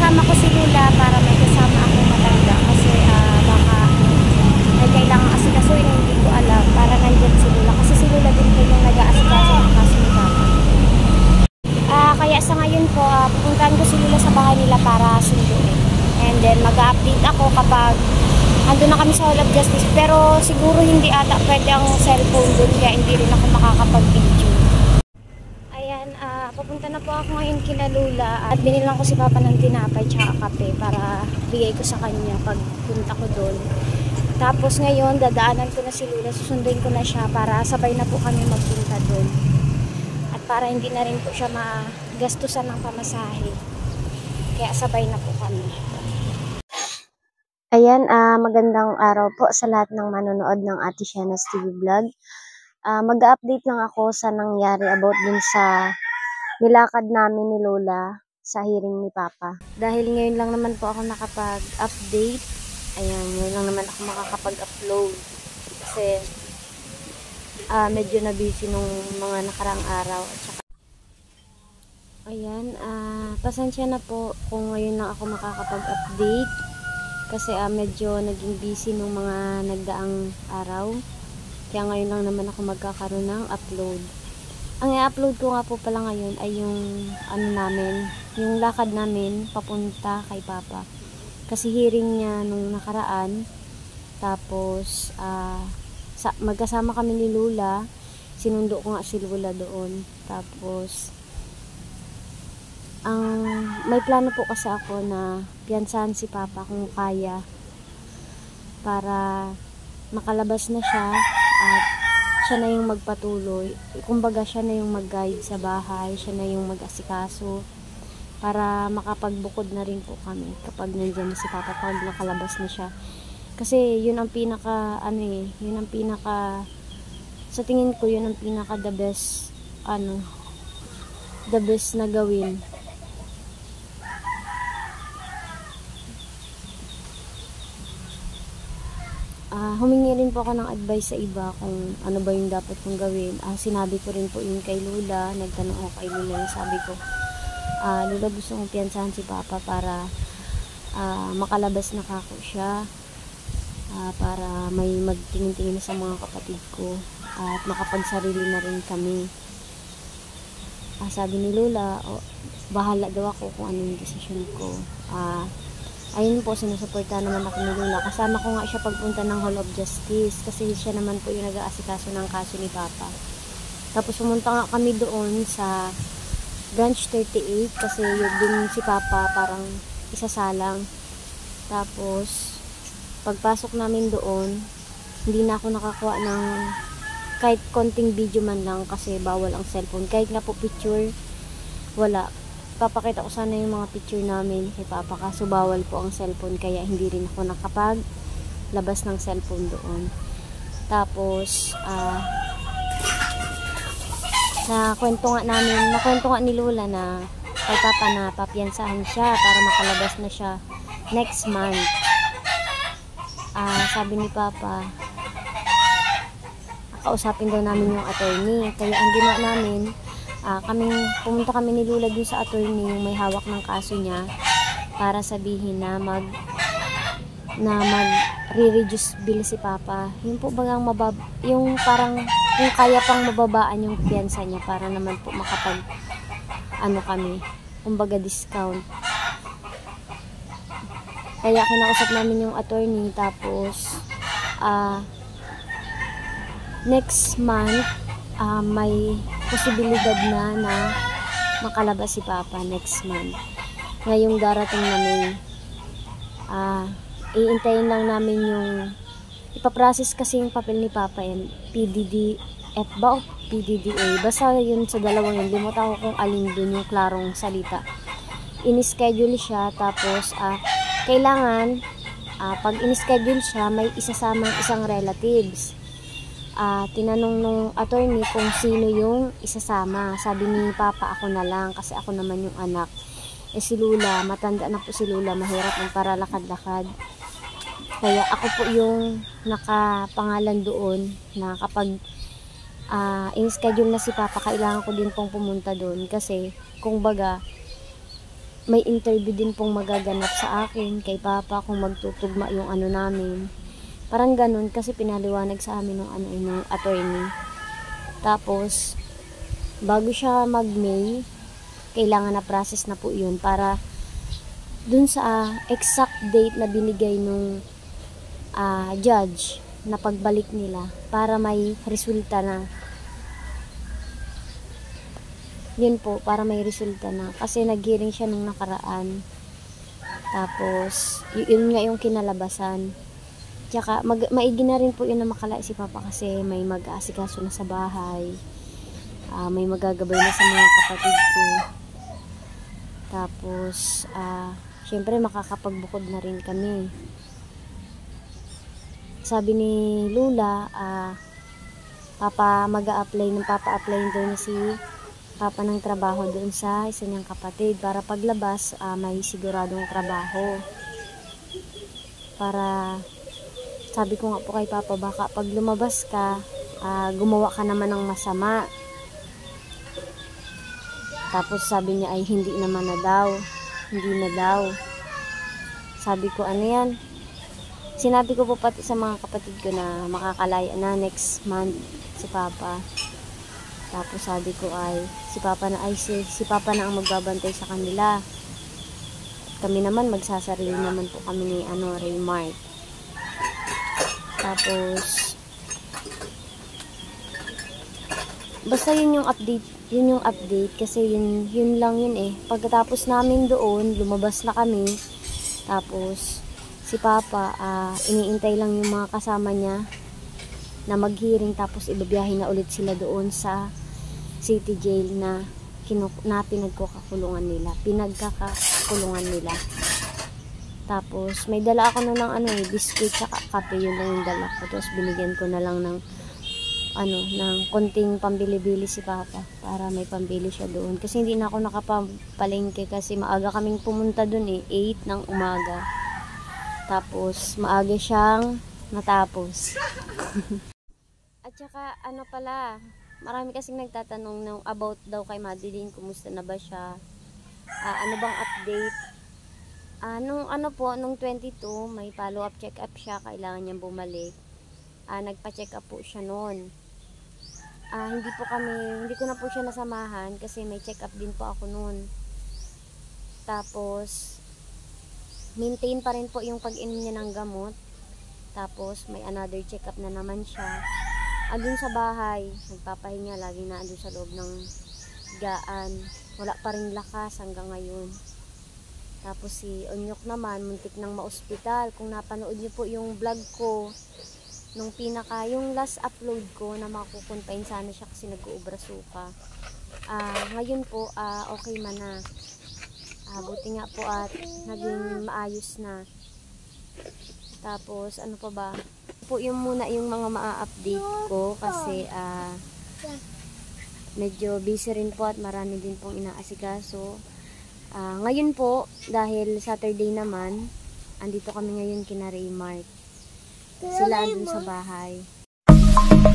sinama ko si Lula para may kasama akong matanda kasi baka may kailangan asikasuhin na hindi ko alam para nandyan si Lula kasi si Lula din po yung nag-aasikaso ng kaso ni Papa. Kaya sa ngayon po, pupuntahan ko si Lula sa bahay nila para sunduin. And then mag-update ako kapag andun na kami sa Hall of Justice. Pero siguro hindi ata pwede ang cellphone dun kaya hindi rin ako makakapag-video. Ayan, papunta na po ako ngayon kina Lula at binilang ko si Papa ng tinapay tsaka kape para bigay ko sa kanya pag punta ko dun. Tapos ngayon, dadaanan ko na si Lula, susunduin ko na siya para sabay na po kami magpunta dun. At para hindi na rin po siya magastusan ng pamasahe. Kaya sabay na po kami. Ayan, magandang araw po sa lahat ng manonood ng Ate Shiana's TV Vlog. Mag-update lang ako sa nangyari about dun sa nilakad namin ni Lola sa hearing ni Papa. Dahil ngayon lang naman po ako nakapag-update. Ayan, ngayon lang naman ako makakapag-upload. Kasi medyo na busy nung mga nakarang araw. At saka, ayan, pasensya na po kung ngayon lang ako makakapag-update. Kasi medyo naging busy nung mga nagdaang araw. Kaya ngayon lang naman ako magkakaroon ng upload. Ang i-upload ko nga po pala ngayon ay yung yung lakad namin papunta kay Papa. Kasi hearing niya nung nakaraan. Tapos magkasama kami ni Lula. Sinundo ko nga si Lula doon. Tapos may plano po kasi ako na piyansahan si Papa kung kaya para makalabas na siya at siya na yung magpatuloy. Kumbaga siya na yung mag-guide sa bahay, siya na yung mag-asikaso para makapagbukod na rin po kami kapag nandiyan na si Papa, pag nakalabas na siya. Kasi yun ang pinaka sa tingin ko yun ang pinaka the best na gawin. Humingi rin po ako ng advice sa iba kung ano ba yung dapat kong gawin. Sinabi ko rin po yun kay Lula. Nagtanong ako kay Lula. Sabi ko, Lula, gusto kong piyansahan si Papa para makalabas na kako siya. Para may magtingin-tingin sa mga kapatid ko. At makapagsarili na rin kami. Sabi ni Lula, bahala daw ako kung ano yung desisyon ko. Ayun po, sinusuporta naman ako ni Lula. Kasama ko nga siya pagpunta ng Hall of Justice kasi siya naman po yung nag-aasikaso ng kaso ni Papa. Tapos pumunta nga kami doon sa branch 38 kasi yun din si Papa parang isasalang. Tapos pagpasok namin doon, hindi na ako nakakuha ng kahit konting video man lang kasi bawal ang cellphone. Kahit nga po picture, wala. Papakita ko sana yung mga picture namin kay Papa kaso bawal po ang cellphone kaya hindi rin ako nakapaglabas ng cellphone doon. Tapos nakwento nga ni Lola na kay Papa na papiyansahan siya para makalabas na siya next month. Sabi ni Papa, kausapin daw namin yung attorney. Kaya ang ginawa namin, pumunta kami ni Lula dun sa attorney yung may hawak ng kaso niya para sabihin na mag-re-reduce bill si Papa. Yung po bagang yung parang yung kaya pang mababaan yung piyansa niya para naman po makapag kami, kumbaga discount. Kaya kinausap namin yung attorney tapos next month may posibilidad na makalabas si Papa next month. Ngayong darating na May, iintayin lang namin yung ipaprocess kasi yung papel ni Papa yan, PDDF ba o PDDA? Basta yun sa dalawang yun, limutan ko kung alin dun yung klarong salita. In-schedule siya tapos kailangan pag in-schedule siya may isasamang isang relatives. Tinanong nung attorney kung sino yung isasama. Sabi ni Papa, ako na lang kasi ako naman yung anak. Si Lula, matanda na po si Lula, mahirap ng para lakad-lakad. Kaya ako po yung nakapangalan doon na kapag in-schedule na si Papa, kailangan ko din pong pumunta doon kasi kung baga may interview din pong magaganap sa akin kay Papa kung magtutugma yung ano namin. Parang ganun kasi pinaliwanag sa amin ng attorney. Tapos bago siya mag-May, kailangan na process na po yun para dun sa exact date na binigay nung judge na pagbalik nila para may resulta na. Yun po, para may resulta na. Kasi nag-hearing siya nung nakaraan. Tapos, yun nga yung kinalabasan. Tsaka, maigi na rin po yun na makalae si Papa kasi may mag-aasikaso na sa bahay. May magagabay na sa mga kapatid ko. Tapos, syempre makakapagbukod na rin kami. Sabi ni Lula, mag-a-apply daw na si Papa ng trabaho doon sa isa niyang kapatid para paglabas may siguradong trabaho. Para, sabi ko nga po kay Papa, baka pag lumabas ka, gumawa ka naman ng masama. Tapos sabi niya ay hindi na daw. Sabi ko, ano yan? Sinabi ko po pati sa mga kapatid ko na makakalaya na next month si Papa. Tapos sabi ko ay si Papa na ang magbabantay sa kanila. Kami naman magsasarili naman po kami ni Raymart. Tapos basta yun yung update kasi yun lang yun eh. Pagkatapos namin doon, lumabas na kami. Tapos si Papa iniintay lang yung mga kasama niya na mag-hearing, tapos ibabiyahin na ulit sila doon sa city jail na pinagkakakulungan nila. Tapos may dala ako ng biscuit at kape, yun lang yung dala ko. Tapos binigyan ko na lang ng konting pambili-bili si Papa para may pambili siya doon. Kasi hindi na ako nakapalengke kasi maaga kaming pumunta doon 8 ng umaga. Tapos maaga siyang natapos. At saka marami kasing nagtatanong about daw kay Madeline, kumusta na ba siya? Ano bang update? Nung 22, may follow-up check-up siya, kailangan niyang bumalik. Nagpa-check up po siya noon. Hindi ko na po siya nasamahan kasi may check-up din po ako noon. Tapos, maintain pa rin po yung pag-inom niya ng gamot. Tapos, may another check-up na naman siya. Andun sa bahay, nagpapahinga, lagi na andun sa loob ng higaan. Wala pa rin lakas hanggang ngayon. Tapos si Onyok naman, muntik nang ma-ospital. Kung napanood niyo po yung vlog ko, yung last upload ko na makukonfine sana siya kasi nag-uubra suka. Ngayon po, okay man na. Buti nga po at naging maayos na. Tapos, ano pa ba? Po yung muna yung mga maa-update ko kasi medyo busy rin po at marami din pong inaasikaso. Ngayon po, dahil Saturday naman, andito kami ngayon kina Raymart. Sila andun sa bahay.